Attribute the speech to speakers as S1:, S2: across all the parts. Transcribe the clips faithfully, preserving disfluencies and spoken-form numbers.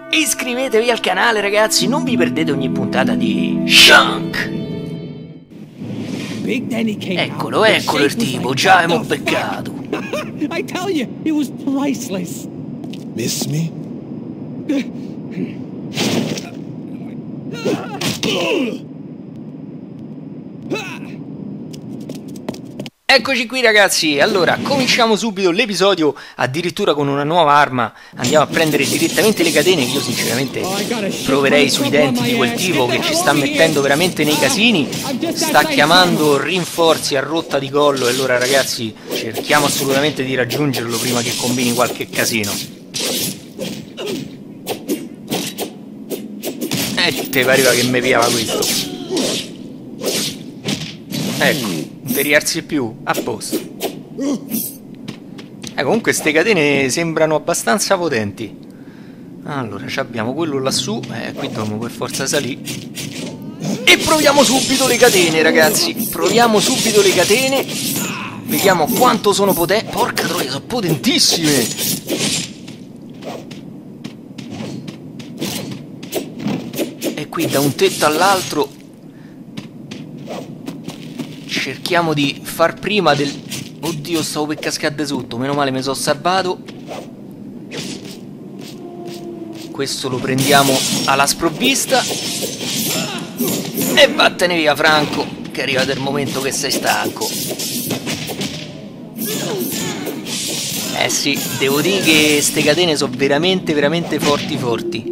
S1: Iscrivetevi al canale ragazzi, non vi perdete ogni puntata di Shank. Eccolo, eccolo il tipo, già abbiamo beccato.
S2: I tell you, it was priceless.
S3: Miss me?
S1: Eccoci qui ragazzi, allora cominciamo subito l'episodio addirittura con una nuova arma. Andiamo a prendere direttamente le catene, che io sinceramente proverei sui denti di quel tipo che ci sta mettendo veramente nei casini. Sta chiamando rinforzi a rotta di collo e allora ragazzi cerchiamo assolutamente di raggiungerlo prima che combini qualche casino. E te pareva che mi piava questo. Ecco. Interiarsi più, a posto. Eh, comunque ste catene sembrano abbastanza potenti. Allora, abbiamo quello lassù, eh, qui dobbiamo per forza salire. E proviamo subito le catene, ragazzi. Proviamo subito le catene. Vediamo quanto sono potenti. Porca troia, sono potentissime. E qui da un tetto all'altro cerchiamo di far prima del... Oddio, stavo per cascare sotto. Meno male mi sono salvato. Questo lo prendiamo alla sprovvista. E vattene via Franco, che è arrivato il momento che sei stanco. Eh sì, devo dire che ste catene sono veramente veramente forti forti.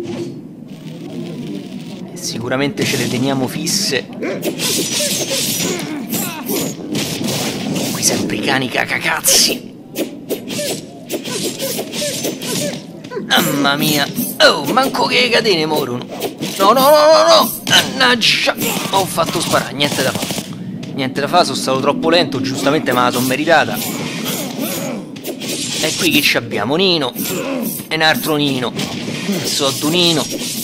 S1: E sicuramente ce le teniamo fisse. Sempre i cani cacacazzi. Mamma mia. Oh, manco che le catene morono. No, no, no, no, no. Mannaggia. Ho fatto sparare, niente da fare. Niente da fare, sono stato troppo lento. Giustamente me la sono meritata. E qui che ci abbiamo? Nino. E un altro Nino. Sotto Nino.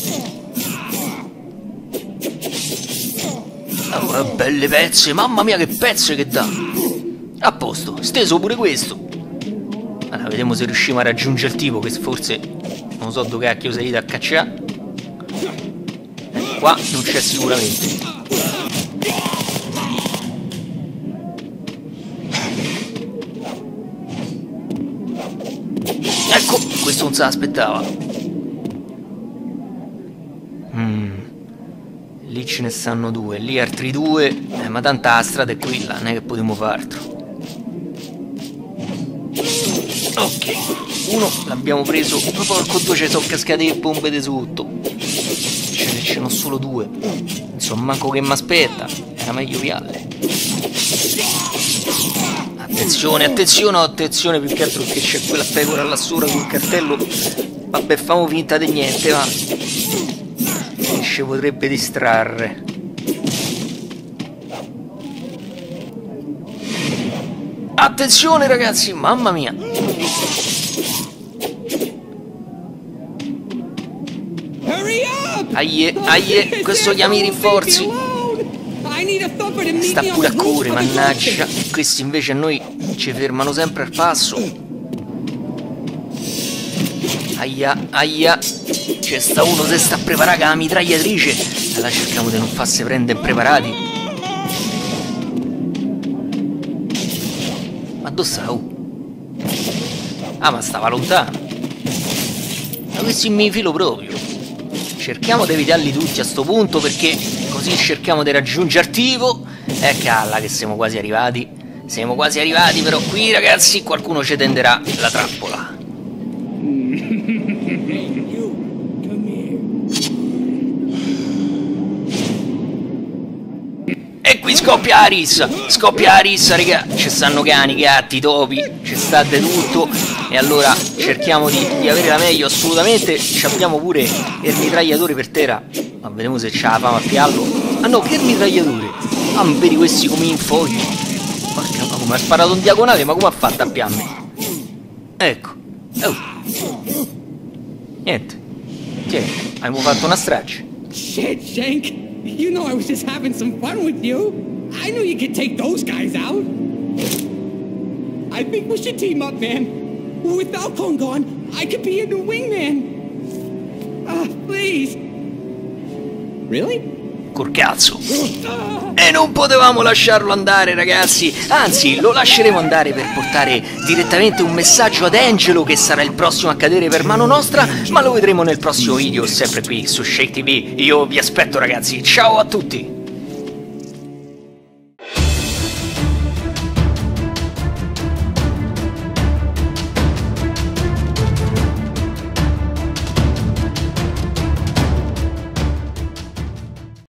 S1: Oh, belle pezze. Mamma mia che pezze che dà. A posto, steso pure questo. Allora, vediamo se riusciamo a raggiungere il tipo, che forse non so dove cacchio sei da cacciare. Eh, qua non c'è sicuramente. Ecco, questo non se l'aspettava. Mm. Lì ce ne stanno due, lì altri due. Eh, ma tanta la strada è quella, non è che potremo fare altro. Ok, uno l'abbiamo preso. Oh, porco due, ci sono cascate le bombe di sotto. Ce ne sono solo due. Insomma, manco che mi aspetta. Era meglio pialle. Attenzione, attenzione, attenzione, più che altro che c'è quella pecora là sopra con il cartello. Vabbè, famo finta di niente, va. Che ci potrebbe distrarre. Attenzione ragazzi, mamma mia. Aie, aie, questo chiami i rinforzi. Sta pure a cuore, mannaggia. Questi invece a noi ci fermano sempre al passo. Aia, aia. C'è sta uno che sta a preparare la mitragliatrice. Allora cerchiamo di non farsi prendere impreparati. Ma dove stavo? Ah, ma stava lontano. Ma questi mi filo proprio. Cerchiamo di evitarli tutti a sto punto, perché così cerchiamo di raggiungere il tipo. E calla che siamo quasi arrivati. Siamo quasi arrivati, però qui ragazzi qualcuno ci tenderà la trappola. E qui scoppia la rissa, scoppia la rissa, raga. Ci stanno cani, gatti, topi, ci sta di tutto. E allora cerchiamo di, di avere la meglio assolutamente. Ci abbiamo pure il mitragliatore per terra. Ma vediamo se c'ha la fama a piallo. Ah no, che mitragliatore. Ah, vedi questi come in fogli. Porca, ma come ha sparato in diagonale, ma come ha fatto a piamme? Ecco. Oh. Niente. Tieni, abbiamo fatto una strage.
S2: Shit, Shank. You know I was just having some fun with you. I knew you could take those guys out. I think we should team up, man. With Falcon gone, I could be a new wingman. Uh, Really?
S1: Col cazzo. E non potevamo lasciarlo andare, ragazzi. Anzi, lo lasceremo andare per portare direttamente un messaggio ad Angelo, che sarà il prossimo a cadere per mano nostra, ma lo vedremo nel prossimo video, sempre qui su Shake T V. Io vi aspetto, ragazzi. Ciao a tutti.